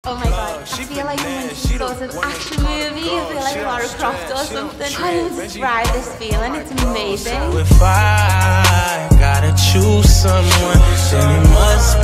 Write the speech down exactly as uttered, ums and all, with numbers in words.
Oh my god, I feel like I'm in some sort of action movie. I feel like Lara Croft or something. I can't even describe this feeling, it's amazing. So if I gotta choose someone, then it must